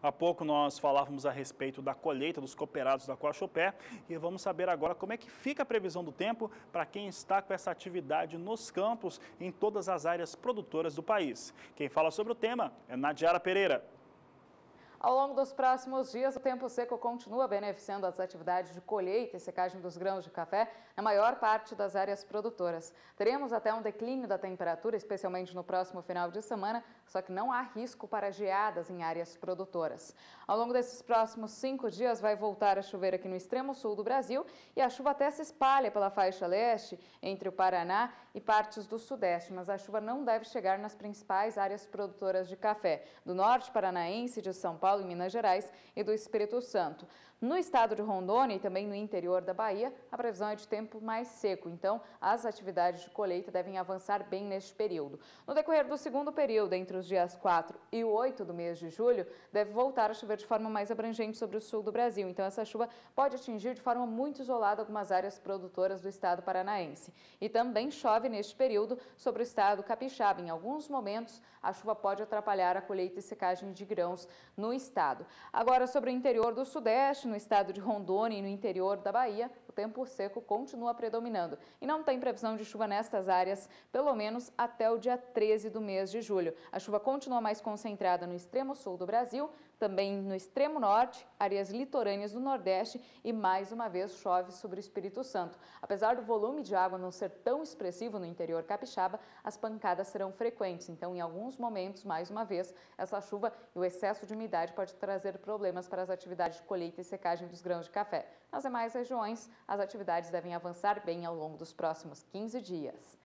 Há pouco nós falávamos a respeito da colheita dos cooperados da Coachopé e vamos saber agora como é que fica a previsão do tempo para quem está com essa atividade nos campos em todas as áreas produtoras do país. Quem fala sobre o tema é Nadiara Pereira. Ao longo dos próximos dias, o tempo seco continua beneficiando as atividades de colheita e secagem dos grãos de café na maior parte das áreas produtoras. Teremos até um declínio da temperatura, especialmente no próximo final de semana, só que não há risco para geadas em áreas produtoras. Ao longo desses próximos 5 dias, vai voltar a chover aqui no extremo sul do Brasil e a chuva até se espalha pela faixa leste, entre o Paraná e partes do sudeste, mas a chuva não deve chegar nas principais áreas produtoras de café, do norte paranaense, de São Paulo e Minas Gerais e do Espírito Santo. No estado de Rondônia e também no interior da Bahia, a previsão é de tempo mais seco, então as atividades de colheita devem avançar bem neste período. No decorrer do segundo período, entre os dias 4 e 8 do mês de julho, deve voltar a chover de forma mais abrangente sobre o sul do Brasil, então essa chuva pode atingir de forma muito isolada algumas áreas produtoras do estado paranaense. E também chove neste período sobre o estado capixaba. Em alguns momentos, a chuva pode atrapalhar a colheita e secagem de grãos no estado. Agora, sobre o interior do sudeste, no estado de Rondônia e no interior da Bahia, o tempo seco continua predominando e não tem previsão de chuva nestas áreas, pelo menos até o dia 13 do mês de julho. A chuva continua mais concentrada no extremo sul do Brasil, também no extremo norte, áreas litorâneas do nordeste e mais uma vez chove sobre o Espírito Santo. Apesar do volume de água não ser tão expressivo no interior capixaba, as pancadas serão frequentes, então em alguns momentos, mais uma vez, essa chuva e o excesso de umidade pode trazer problemas para as atividades de colheita e secagem dos grãos de café. Nas demais regiões, as atividades devem avançar bem ao longo dos próximos 15 dias.